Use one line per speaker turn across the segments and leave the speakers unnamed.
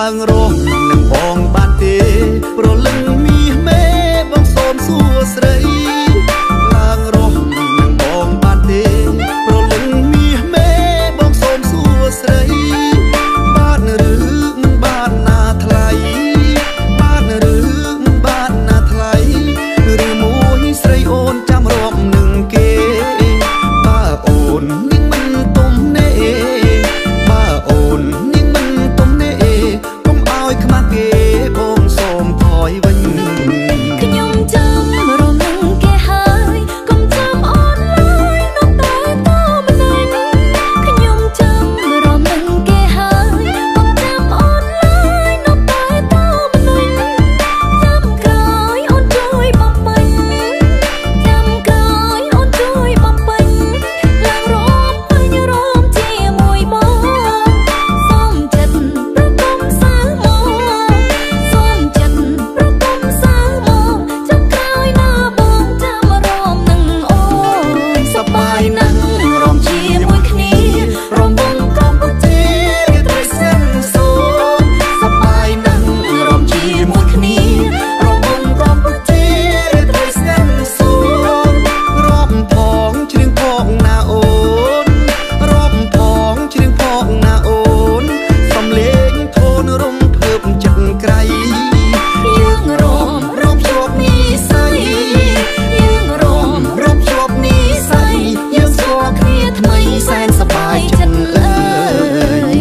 ឡើងរស់នឹងបងបានទេប្រលឹងមាសមេបងសូមសួស្ដីឡើងរស់នឹងបងបានទេប្រលឹងមាសមេបងសូមសួស្ដីបានឬមិនបានណាថ្លៃបានឬមិនបានណាថ្លៃឬមួយស្រីអូនចាំរាប់នឹងគេបើអូននឹងមិនទុំណែបើអូននឹងមិនទុំណែកុំឲ្យខ្មាស់គេបងសូមថយវិញ
ខ្ញុំចាំរំលឹងគេហើយកុំចាំអូនឡើយនៅតែតម្លេះខ្ញុំចាំរំលឹងគេហើយកុំចាំអូនឡើយនៅតែតម្លេះចាំក្រោយអូនជួយបំពេញចាំក្រោយអូនជួយបំពេញឡើងរំពេញរំជាមួយបងសូមចិត្តប្រកុំសាមកសូមចិត្តប្រកុំសាមកចាំក្រោយណាបងចាំរំនឹងអូនសប្បាយណាស់រំជាមួយគ្នារំវងកម្ពុជារាត្រីសិនសូនសប្បាយណាស់រំជាមួយគ្នារំវងកម្ពុជារាត្រីសិនសូន
រំផងជ្រៀងផងណាអូនរំផងជ្រៀងផងណាអូនសំលេងធូនរំភើបចិត្តក្រៃ
យើងរំជាប់និស័យយើងរំជាប់និស័យយើងស្គាល់គ្នាថ្មីសែនសប្បាយចិត្តលើយ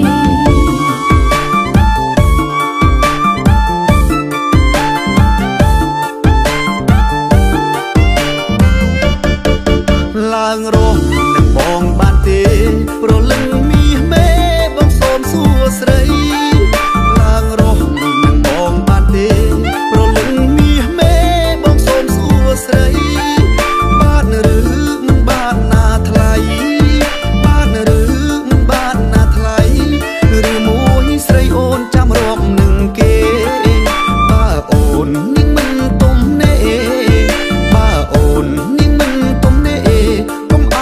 ឡើងរស់នឹងបងបានទេប្រលឹងមាសមេបងសូមសួស្ដីឡើងរស់នឹងបងបានទេប្រលឹងមាសមេបងសូមសួស្ដីបានឬមិនបានណាថ្លៃបានឬមិនបានណាថ្លៃឬមួយស្រីអូនចាំរាប់នឹងគេបើអូននឹងមិនទុំណែបើអូននឹងមិនទុំណែកុំអ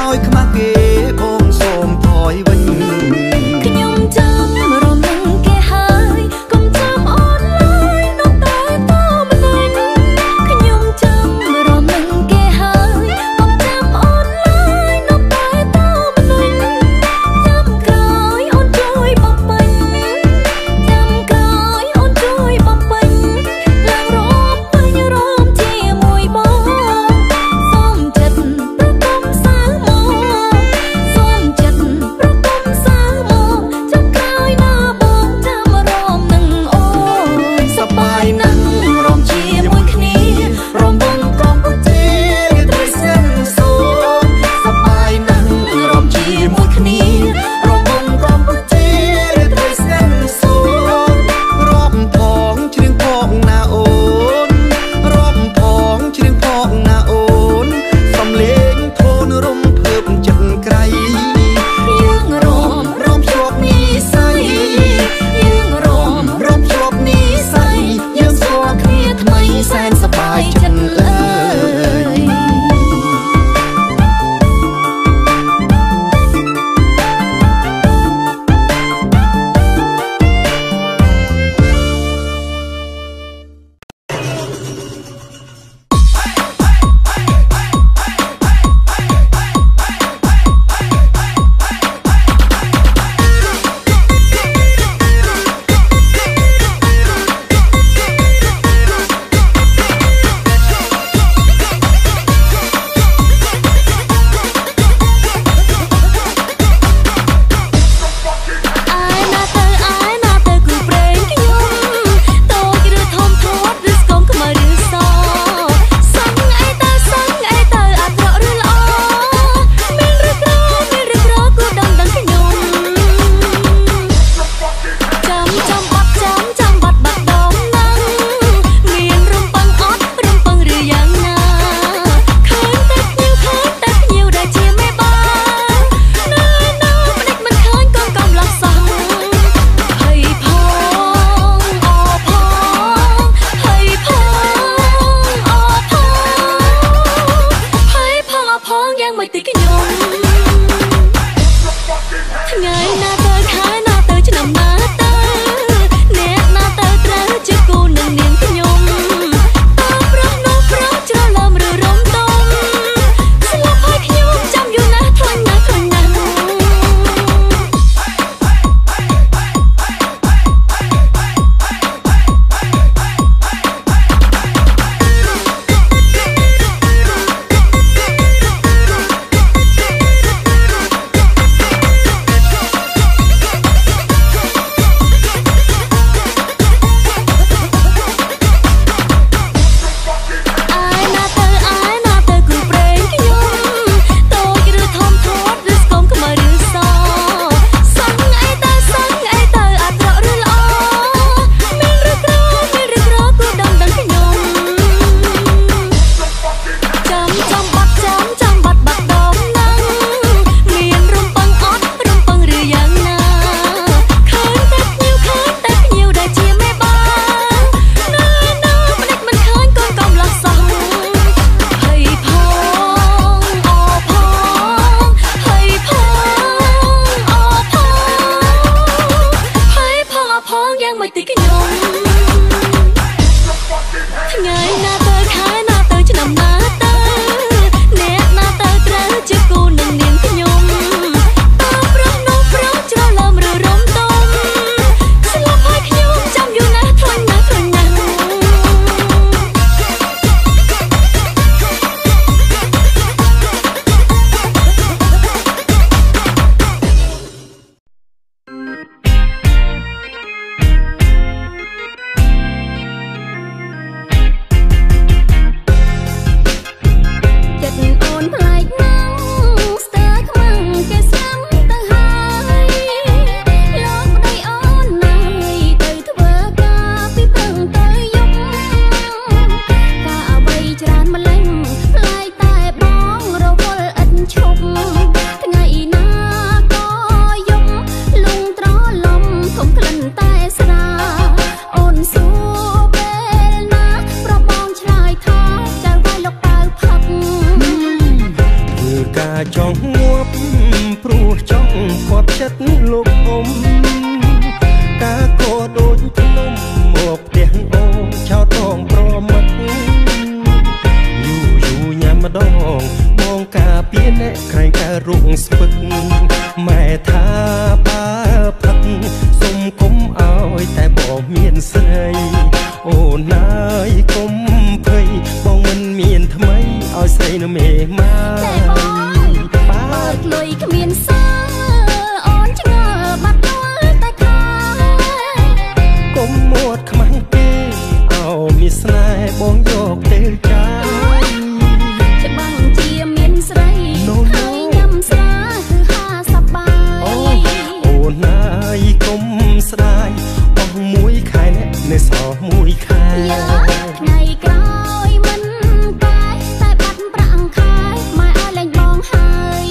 ចង់ងាប់ព្រោះចង់គាប់ចិត្តលោកអ៊ំការក៏ដូចភ្នំមកផ្ទះអូនចោលតងប្រមាត់យូរញ៉ាំម្ដងបងការពារអ្នកក្រែងការរុកស្ពឹកម៉ែថាបើផឹកសុំគុំឲ្យតែបងមានស្រីអូនណាយកុំភ័យបងមិនមានថ្មីឲ្យស្រីនៅមេម៉ា
តែបងបើកលុយគ្មានសាអូនឆ្ងល់បាត់ដល់តែខែ
កុំមួតខ្មាំងគេឲ្យមានស្នេហ៍បងយកទេចា
ច្បាំងជាមានស្រីហើយញ៉ាំស្រាគឺហាសប្បាយ
អូនណាយកុំស្ដាយអស់មួយខែនៅសល់មួយខែ
ថ្ងៃក្រោយមិនតែបាត់ប្រាក់ខែម៉ែឲ្យលែងបងហើយ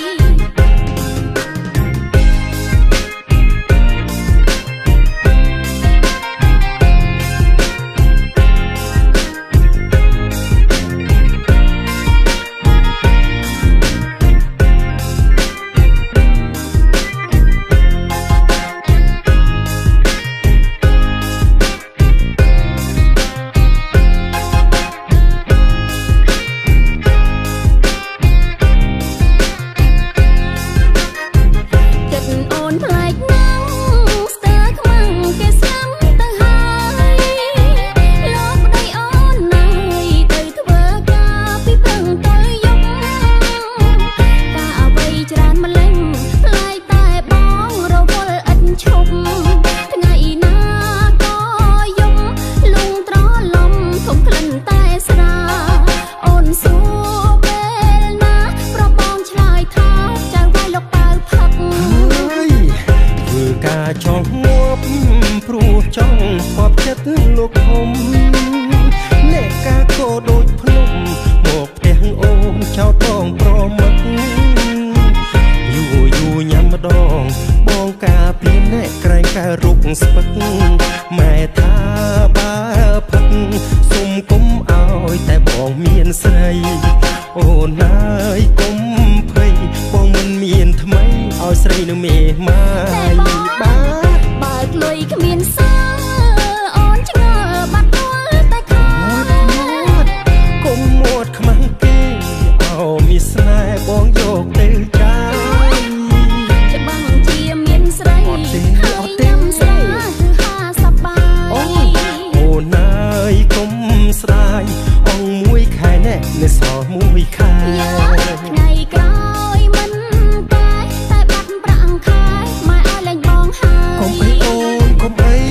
ចង់ងាប់ព្រោះចង់គាប់ចិត្តលោកអ៊ំអ្នកការក៏ដូចភ្នំមកផ្ទះអូនចោលតងប្រមឹកយូរញ៉ាំម្ដងបងការពារអ្នកក្រែងការរុកស្ពឹកម៉ែថាបើផឹកសុំគុំឲ្យតែបងមានស្រីអូនណាយកុំភ័យបងមិនមានថ្មីឲ្យស្រីនៅមេម៉ាយ
បើកលុយគ្មានសាអូនឆ្ងល់បាត់ដល់តែខែ
កុំមួតខ្មាំងគេឲ្យមានស្នេហ៍បងយកទៅចា
ច្បាំងជាមានស្រីហើយញ៉ាំស្រាគឺហាសប្បាយ
អូនណាយកុំស្ដាយអងមួយខែណែនៅសល់មួយខែ
ថ្ងៃក្រោយមិនតែបាត់ប្រាក់ខែម៉ែឲ្យលែងបងហើយកុំអី
អូនកុំអី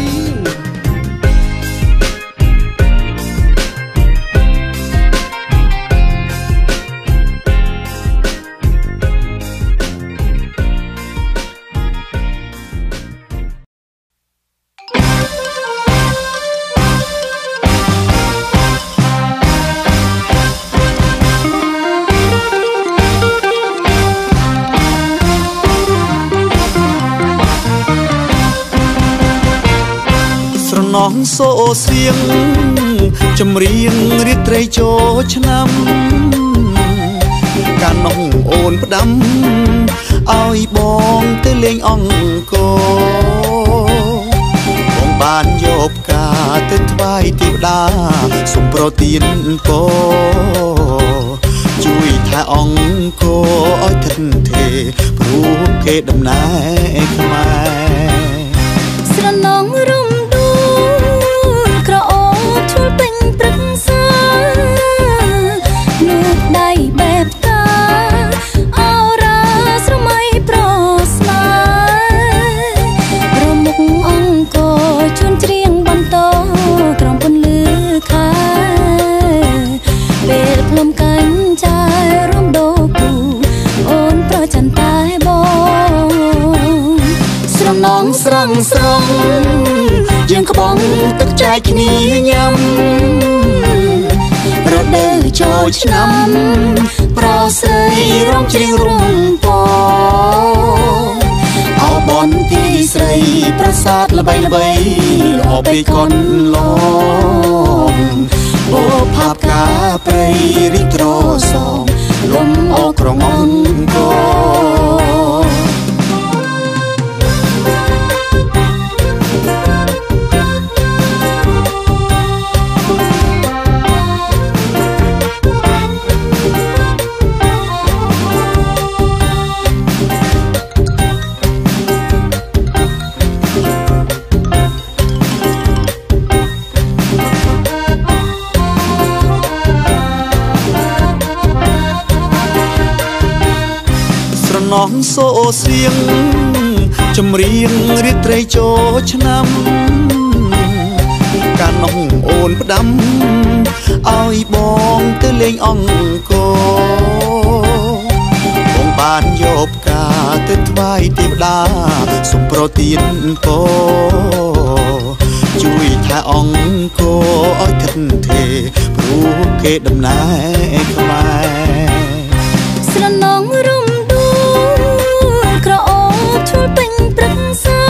នងសូសៀងចម្រៀងរាត្រីចូលឆ្នាំកាលនោះអូនផ្ដាំឲ្យបងទៅលេងអង្គបងបានយកផ្កាទៅថ្វាយទេវតាសូមប្រទានពរជួយថែអង្គឲ្យថិតថេរព្រោះគេដំណើរខ្មែរ
ស្រណងរំក្រអូបឈួលពេញព្រឹកសានូកដៃបែបតាអរ៉ាស្រមៃប្រស្នារមុខអង្គជួនច្រៀងបន្តក្រំពន្លឺខែពេលភ្លុំកាញ់ចាយរំដោគូអូនប្រច័ន្ទតែបងស្រណងស្រងស្រងយើងក្បងទឹកចែកគ្នាញ៉ាំរដូវចូលឆ្នាំប្រស្រីរំជ្រៀងរំពអោបនទីស្រីប្រាសាទល្បីល្បីល្អពេកកនឡងអូផាបកាព្រៃរីកត្រសង
លំអោក្រងអង្គនងសូសៀងចម្រៀងរាត្រីចូលឆ្នាំកាលនោះអូនផ្ដាំឲ្យបងទៅលេងអង្គបងបានយកផ្កាទៅថ្វាយទេវតាសូមប្រទានពរជួយថែអង្គឲ្យថិតថេរព្រោះគេដំណើរខ្មែរ
ស្រណងរំក្រអូបឈុលពេញព្រឹកសា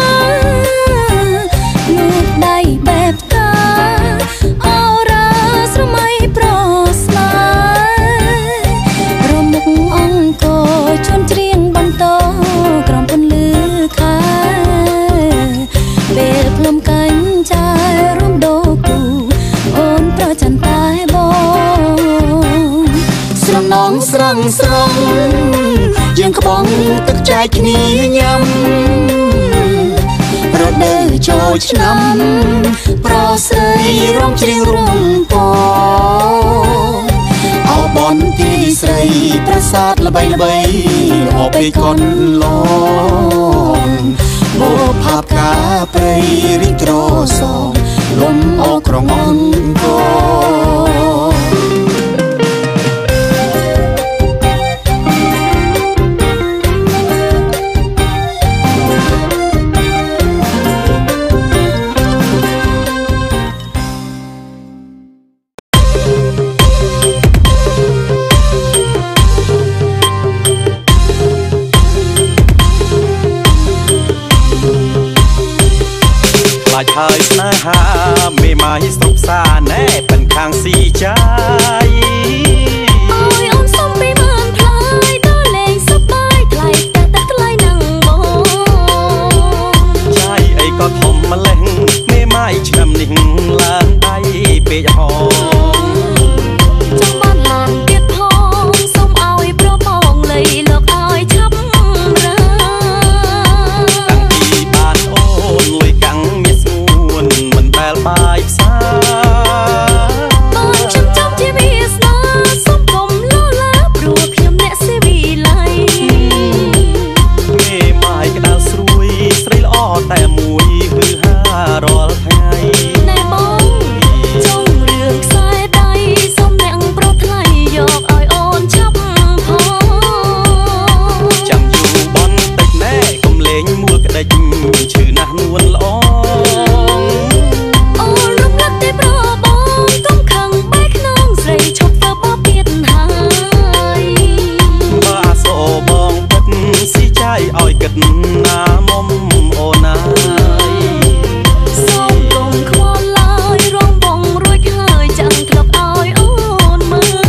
លូកដៃបែបកាអរ៉ាស្រមៃប្រស្នារមុខអង្គជន់ច្រៀងបន្តក្រំពន្លឺខែពេលភ្លុំកាញ់ចាយរំដោគូអូនប្រច័ន្ទតែបងស្រណងស្រងស្រងយើងក្បងទឹកចែកគ្នាញ៉ាំរដូវចូលឆ្នាំប្រស្រីរំច្រៀងរំពងអោបនទីស្រីប្រាសាទល្បីល្បីអបពេកកនឡងបោផាបកាព្រៃរីត្រសងលំអោក្រងអង្គ
ហើយស្នេហាមេម៉ាយស្រុកសាណែเป็นខាងស៊ីចាយ
អូយអូនសុំពីបានផ្លាយដល់លេងសប្បាយថ្លៃតែថ្លៃនឹងបង
ចាយអីក៏ធំម្លេះមេម៉ាយឆ្នាំនេះឡើងដៃពេកហោ
ចង់បានឡានទៀតផងសុំឲ្យប្របងលៃលោកឲ្យឆាប់រើ
តាំងពីបានអូនលុយកាំងមានស្ងួនមិនដែលបាយផ្សា
បងខ្ញុំចាំជាវាស្នាសុំកុំលឡាព្រោះខ្ញុំអ្នកសេវីឡៃ
មេម៉ាយក្តៅស្រួយស្រីល្អតែមួយហឺហារាល់ថ្ងៃ
ណែបងចង់រឿងខ្សែដៃសុំអ្នកប្រថ្លៃយកឲ្យអូនឆាប់ផង
ចាំយូរបនតិចណែកុំលេងមួលក្តិចឈឺណាស់នួនល្អ
អូនរំលឹកតែប្របងកុំខឹងបែកក្នុងស្រីឈប់ទៅបបទៀតហើយ
បើសោបងពិតស៊ីចាយឲ្យគិតណាមុំអូនណា
សូមកុំខ្វល់ឡើយរងបងរួចហើយចាំក្លឹបឲ្យអូនមើល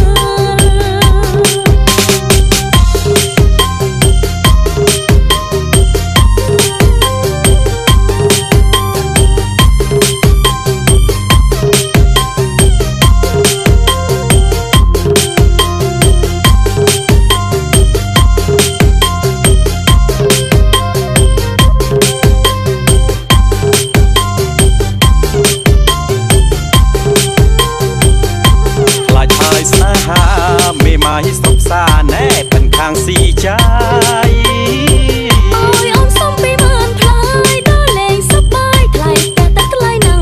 ស្នេហាមេម៉ាយស្រុកសាណែเป็นខាងស៊ីចាយ
អូយអូនសុំពីបានផ្លាយដល់លេងសប្បាយថ្លៃតែថ្លៃនឹង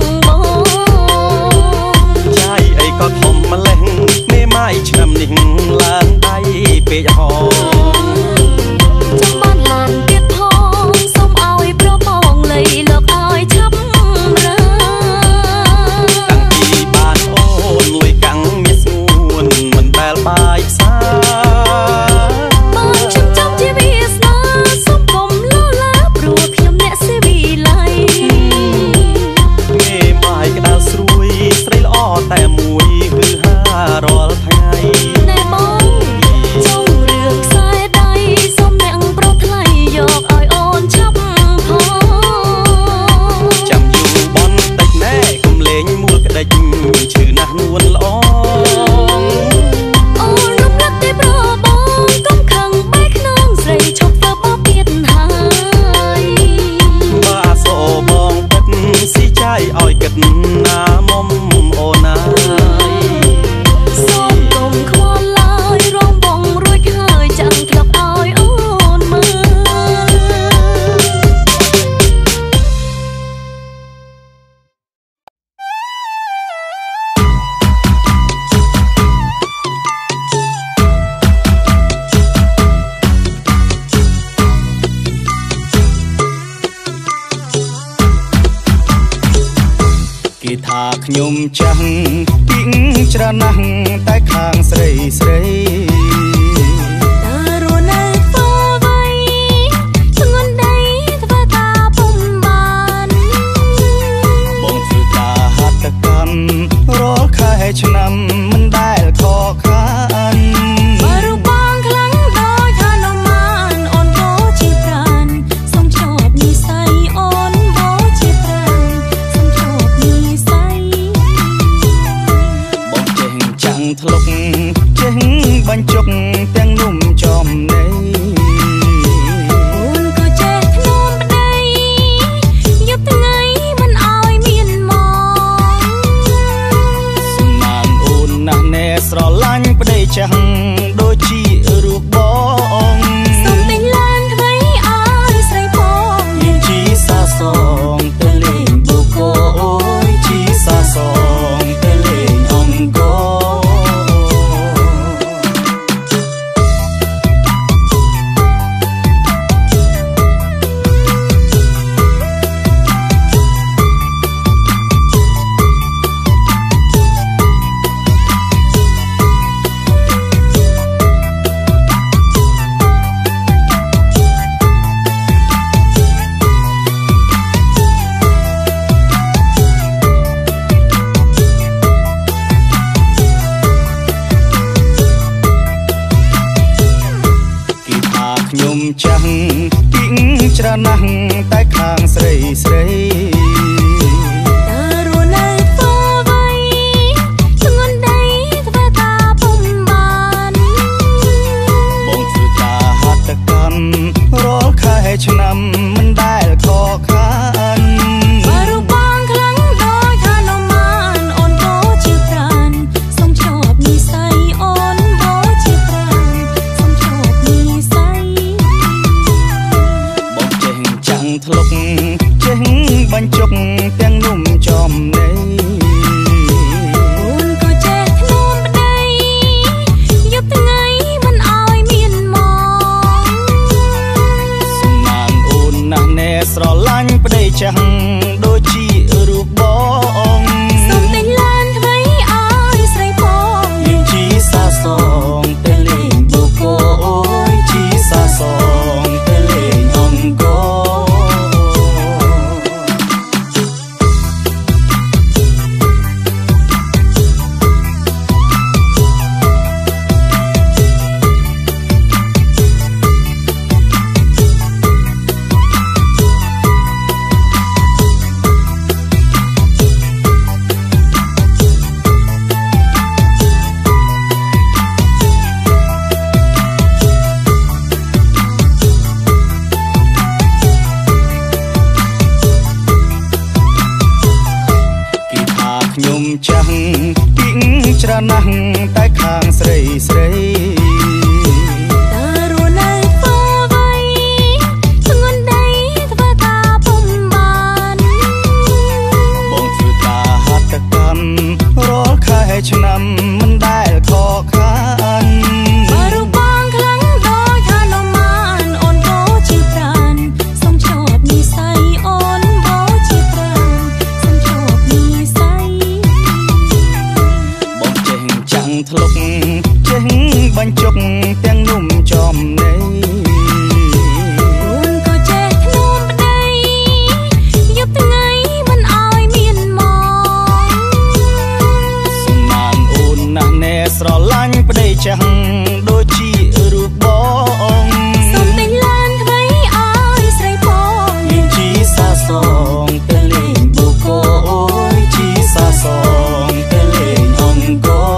បង
ចាយអីក៏ធំម្លេះមេម៉ាយឆ្នាំនេះឡើងដៃពេកហោ
ចង់បានឡានទៀតផងសុំឲ្យប្របងលៃលោកឲ្យឆាប់រើ
តាំងពីបានអូនលុយកាំងមានស្ងួនមិនដែលបាយផ្សា
បងខ្ញុំចាំជាវា
ថាខ្ញុំចាស់ពីងច្រណះតែខាងស្រីស្រី
តារនៅធ្វើໄວធ្ងន់ដៃធ្វើការពុំបាន
បងធ្វើការហាត់កម្មរាល់ខែឆ្នាំមិនដែលខកខាន
បើរូបបងខ្លាំងដោយថានំមានអូនក៏ជាប្រានសុំឈប់និស័យអូនក៏ជាប្រានសុំឈប់និស័យ
បងចេះចាំងធ្លុកចេះបញ្ចុកទាំងនំចំណៃ
អូនក៏ចេះធ្នមប្តីយប់ថ្ងៃមិនអោយមានមក
សំណាងអូនណាស់ណែស្រឡាញ់ប្តីចាស់ដូចជារូបបង
សុំទិញឡានថ្មីអើយស្រីផង
មានជីសាសងទៅលេងបូកូអូយជីសាសងទៅលេងអង្គរខ្ញុំចាស់ពីងច្រណះតែខាងស្រីស្រី
តារនៅធ្វើໄວធ្ងន់ដៃធ្វើការពុំបាន
បងធ្វើការហាត់កម្មរាល់ខែឆ្នាំមិនដែលខកខាន
បើរូបបងខ្លាំងដោយថានំមានអូនក៏ជាប្រានសុំឈប់និស័យអូនក៏ជាប្រានសុំឈប់និស័យ
បងចេះចាំងធ្លុកចេះបញ្ចុកទាំងនំចំណៃ
អូនក៏ចេះធ្នមប្តីយប់ថ្ងៃមិនអោយមានមក
សំណាងអូនណាស់ណែស្រឡាញ់ប្តីចាស់ដូចជារូបបង
សុំទិញឡានថ្មីអើយស្រីផង
មានជីសាសងទៅលេងបូកូអូយជីសាសងទៅលេងអង្គរខ្ញុំចាស់ពីងច្រណះតែខាងស្រីស្រី
តារនៅធ្វើໄວធ្ងន់ដៃធ្វើការពុំបាន
បងធ្វើការហាត់កម្មរាល់ខែឆ្នាំមិនដែលខកខាន
បើរូបបងខ្លាំងដោយថានំមានអូនក៏ជាប្រានសុំឈប់និស័យអូនក៏ជាប្រានសុំឈប់និស័យ
បងចេះចាំងធ្លុកចេះបញ្ចុកទាំងនំចំណៃ
អូនក៏ចេះធ្នមប្តីយប់ថ្ងៃមិនអោយមានមក
សំណាងអូនណាស់ណែស្រឡាញ់ប្តីចាស់ដូចជារូបបង
សុំទិញឡានថ្មីអើយស្រីផង
មានជីសាសងទៅលេងបូកូអូយជីសាសងទៅលេងអង្គរ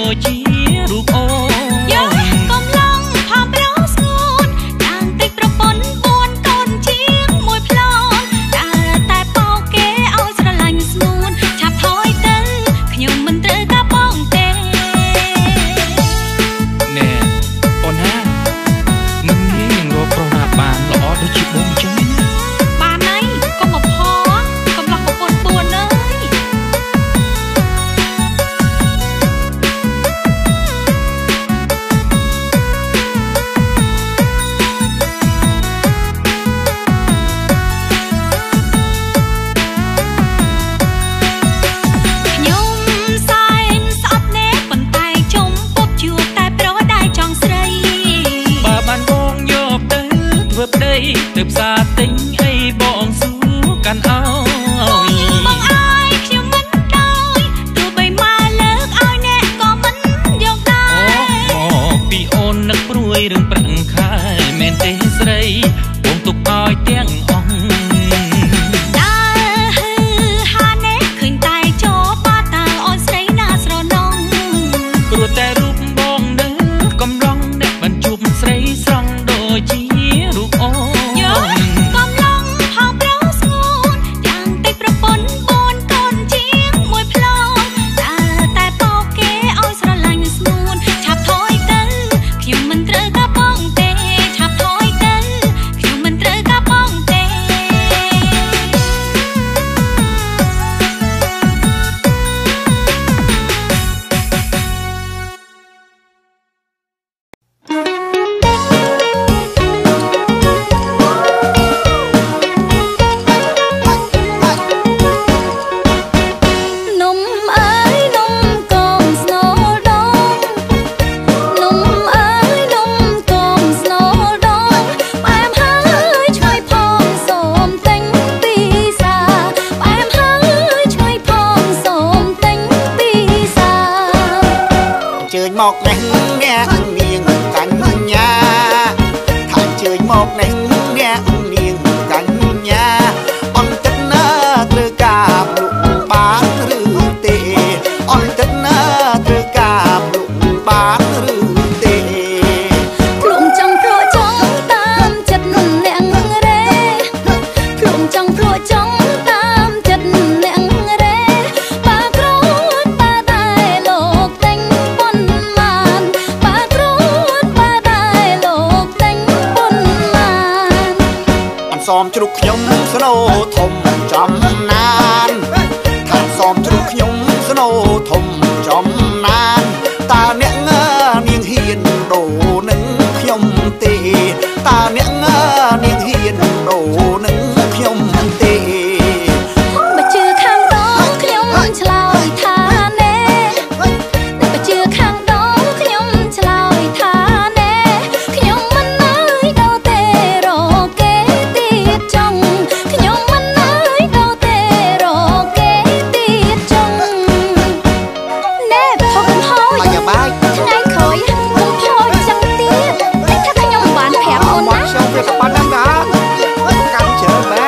ដូចជារូបអូន
យកកំឡុងផំប្រោស្ងួនយ៉ាងតិចប្រពន្ធ4កូនជាងមួយផ្លងតែបោកគេឲ្យស្រឡាញ់ស្ងួនឆាប់ថយទៅខ្ញុំមិនត្រូវការបងទេ
ណែអូនណាមិនងាយនឹងរកប្រុសណាបានល្អដូចជាបងចឹង
បានហើយកុំមកផងកំឡោះប្រពន្ធ4អើយ
ទៅផ្សារទិញអីបងសួរកាន់អោយ
បងអើយខ្ញុំមិនដោយទោះបីមកលើកឲ្យអ្នកក៏មិនយកដែរ
មកពីអូននឹកព្រួយរឿងប្រាក់ខែមែនទេស្រីបងទុកឲ្យទាំងអស់
ដើរហានេះឃើញតែចោបាតើអូនស្រីណាស្រណង
ព្រោះតែរូបបងនៅកំឡុងអ្នកបានជួបស្រីស្រង់ដូចជារូបអូន
មកនេះអ្នកនាងកញ្ញាថាជើញមកនេះអ្នកនាងកញ្ញាអន់ទឹកណាត្រូវការលុកបានឬទេអន់ទឹកណាត្រូវការលុកបានឬទេ
ភ្លុំចង់ព្រោះចង់តាមចិត្តអ្នករេភ្លុំចង់ព្រោះចង់តាមចិត្តអ្នករេបាក្រូចបាដែរលោកតែងប៉ុន
សមជ្រុកខ្ញុំស្នូធំចំណានថាសមជ្រុកខ្ញុំស្នូធំចំណានតើអ្នកនាងហ៊ានដូរនឹងខ្ញុំទេតើអ្នកនាងហ៊ានដូរនឹងខ្ញុំទេ
បើជឿខាងដងខ្ញុំឆ្លើយថាណែបើជឿខាងដងខ្ញុំឆ្លើយថាណែខ្ញុំមិនអើយដូរទេរកគេទៀតចង់ខ្ញុំមិនអើយដូរទេរកគេទៀតចង់ណែផុសកំហុស
បាយបាយ
ថ្ងៃក្រោយកំហុសចឹងទៀតតែថាខ្ញុំបានប្រាប់អូនណា
ខ្ញុំវាក៏បានដែរណាកាន់ជើងបែ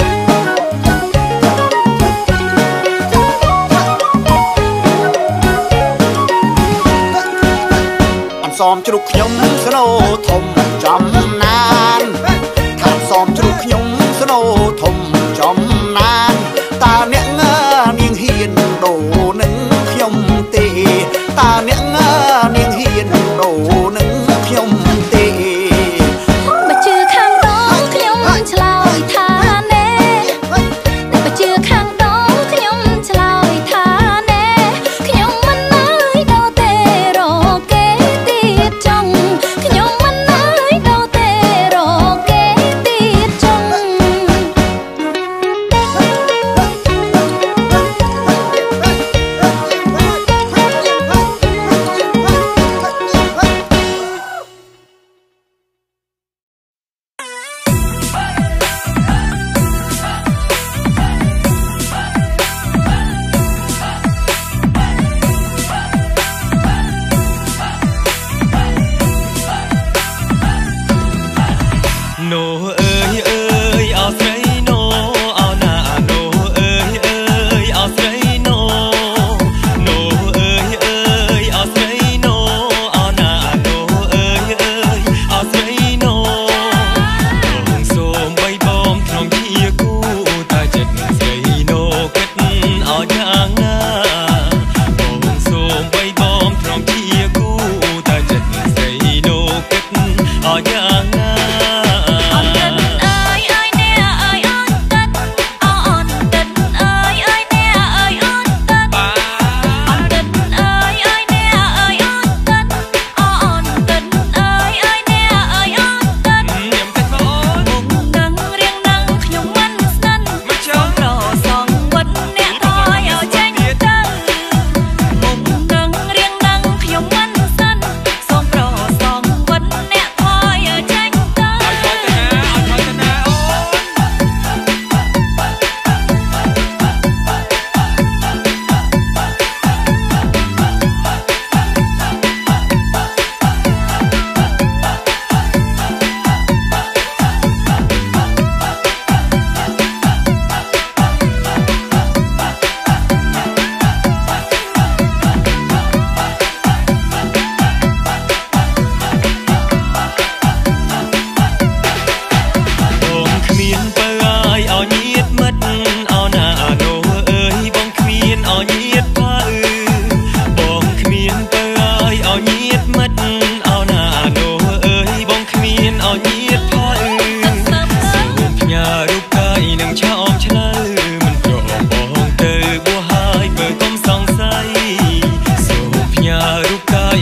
សមជ្រុកខ្ញុំស្នូធំចំណានថាសមជ្រុកខ្ញុំស្នូធំចំណានតើអ្នកនាងហ៊ានដូរនឹងខ្ញុំទេតើអ្នកនាងហ៊ានដូរនឹងខ្ញុំទេ
បើជឿខាងដងខ្ញុំឆ្លើយថាណែបើជឿខាងដងខ្ញុំឆ្លើយថាណែខ្ញុំមិនអើយដូរទេរកគេទៀតចង់ខ្ញុំមិនអើយដូរទេរកគេទៀតចង់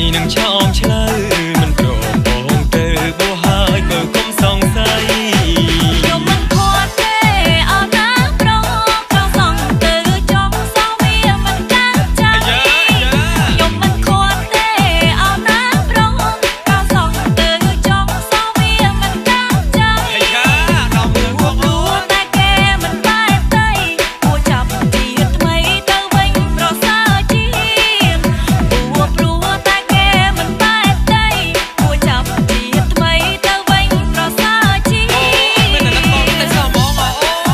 នឹងឆោមឆ្លើយមិនព្រមបងទៅបោះហើយបើគុំសង្ស័យខ្ញុំមិនខត់ទេអត់ណាប្រងប្រងសងទៅចង់សោវាមិនចាំចាខ្ញុំមិនខត់ទេអត់ណាប្រងប្រងសងទៅចង់សោវាមិនចាំចាដល់មើលវងអូនតែគេមិនបែបទេគួរចាប់ជាតិថ្មីទៅវិញប្រសើរជាងព្រោះតែគេមិនបែបទេគួរចាប់ជាតិថ្មីទៅវិញប្រសើរជាងមានតែបងតែសោះបងអូ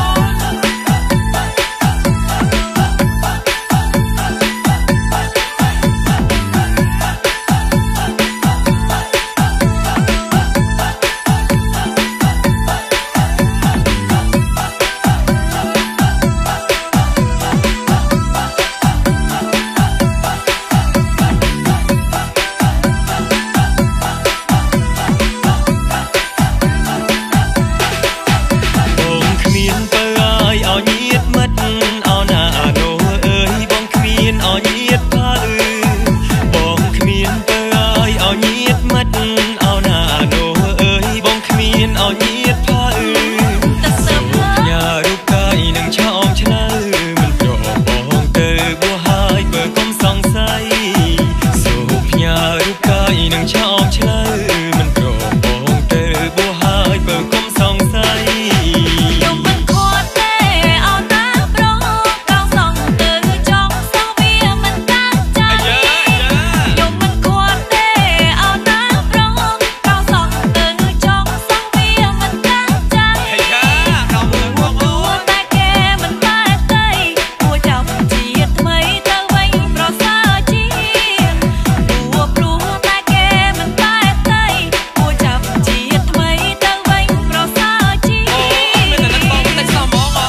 បងគ្មានពើអើយឲ្យញាតមិត្តអោណានោះអើយបងគ្មានឲ្យញាតផលបងគ្មានពើអើយឲ្យញាតមិត្តអោណានោះអើយបងគ្មានឲ្យញាតផលសូមញ៉ារូបកាយនឹងឆោមឆ្លើយមិនព្រមបងទៅបោះហើយបើគុំសង្ស័យសូមញ៉ារូបកាយនឹងឆោមឆ្លើយមិនព្រមបងទៅបោះហើយបើគុំសង្ស័យខ្ញុំមិនខត់ទេអត់ណាប្រងប្រងសងទៅចង់សោវាមិនតាមចាខ្ញុំមិនខត់ទេអត់ណាប្រងប្រងសងទៅចង់សោវាមិនតាមចាដល់មើលវងអូនតែគេមិនបែបទេគួរចាប់ជាតិថ្មីទៅវិញប្រសើរជាងព្រោះតែគេមិនបែបទេគួរចាប់ជាតិថ្មីទៅវិញប្រសើរជាងមានតែបងតែសោះបងអូ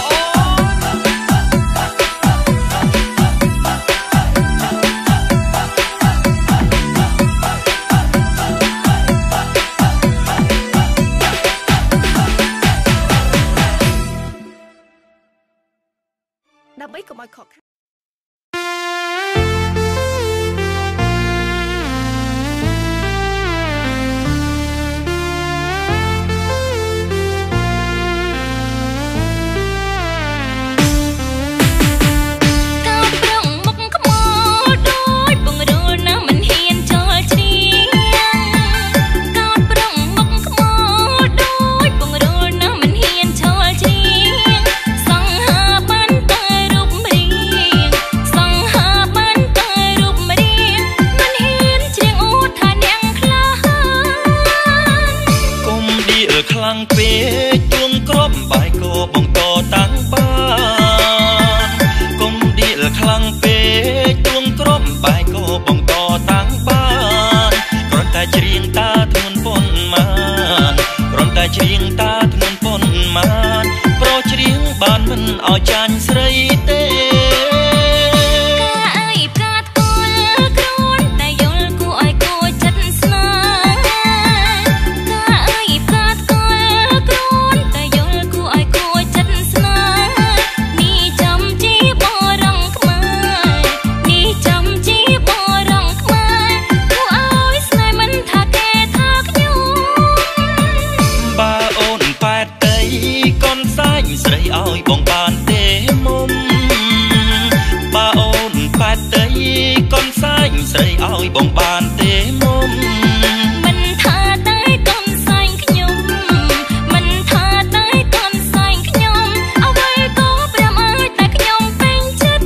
ដើម្បីកុំឲ្យខកខាន
កោតប្រងមុខខ្មោចដូចបង្រួលណាស់មិនហ៊ានចូលជ្រៀងកោតប្រងមុខខ្មោចដូចបង្រួលណាស់មិនហ៊ានចូលជ្រៀងសង្ហាបានតែរូបរាងសង្ហាបានតែរូបរាងមិនហ៊ានជ្រៀងអួតថានាងក្លាហានកុំឌីលខ្លាំងពេកទួងក្របបាយគោបង្កតាំងបានគុំឌីលខ្លាំងពេកទួងក្របបាយគោបង្កតាំងបានគ្រាន់តែច្រៀងតាធ្ងន់ប៉ុន្មានគ្រាន់តែច្រៀងតាធ្ងន់ប៉ុន្មានប្រច្រៀងបានមិនឲ្យចាញ់ស្រីទេការអើយផ្កាត់គល់គ្រួនតែយល់គួរឲ្យគួរចិត្តស្នេហ៍ការអើយផ្កាត់គល់គ្រួនតែយល់គួរឲ្យគួរចិត្តស្នេហ៍នេះចាំជាបរងខ្មែរនេះចាំជាបរងខ្មែរគួរឲ្យស្នេហ៍មិនថាគេថាខ្ញុំបើអូនប៉ែតតីកូនសាច់ស្រីឲ្យបងបានទេមុំបើអូនប៉ែតតីកូនសាច់ស្រីឲ្យបងបានទេមុំមិនថាតែកូនសាច់ខ្ញុំមិនថាតែកូនសាច់ខ្ញុំអ្វីក៏ព្រាមឲ្យតែខ្ញុំពេញចិត្ត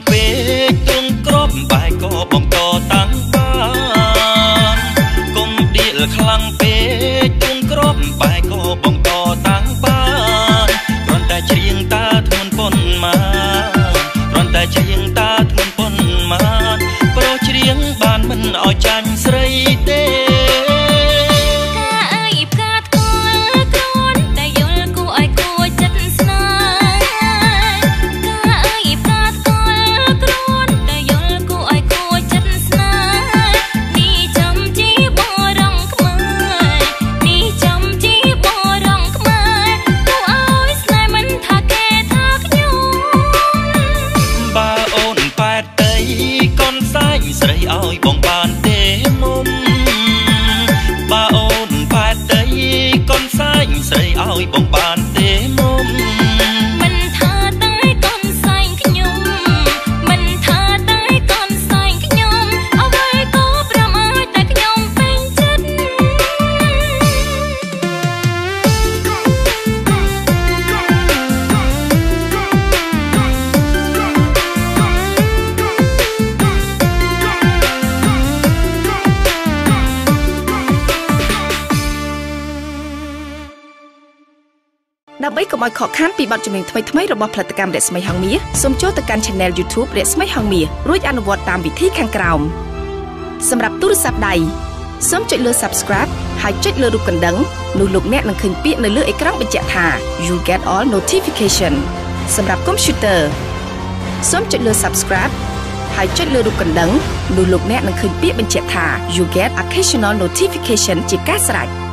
ពេកទងក្របបែកក៏បងតតាំងបានកុំដៀលខ្លាំងពេកទងក្របបែកក៏បងតតាំងបានគ្រាន់តែច្រៀងតាធ្ងន់ប៉ុនមកគ្រាន់តែច្រៀងតាធ្ងន់ប៉ុនមកប្រុសច្រៀងបានមិនឲ្យចាញ់ស្រីទេស្រីឲ្យបងបានទេមុំបើអូនផែតដីកូនសែងស្រីឲ្យបងបានទេមុំ
មិនថាតែកូនសែងខ្ញុំមិនថាតែកូនសែងខ្ញុំអ្វីក៏ប្រមាថតែខ្ញុំពេញចិត្តដើម្បីកុំឲ្យខកខានពីបទចម្រៀងថ្មីៗរបស់ផលិតកម្មរស្មីហងមាសសូមចូលទៅកាន់ Channel YouTube រស្មីហងមាសរួចអនុវត្តតាមវិធីខាងក្រោមសម្រាប់ទូរស័ព្ទដៃសូមចុចលើ Subscribe ហើយចុចលើរូបកណ្ដឹងនោះលោកអ្នកនឹងឃើញពាក្យនៅលើអេក្រង់បញ្ជាក់ថា You get all notification សម្រាប់ Computer សូមចុចលើ Subscribe ហើយចុចលើរូបកណ្ដឹងនោះលោកអ្នកនឹងឃើញពាក្យបញ្ជាក់ថា You get occasional notification ជាការស្រេច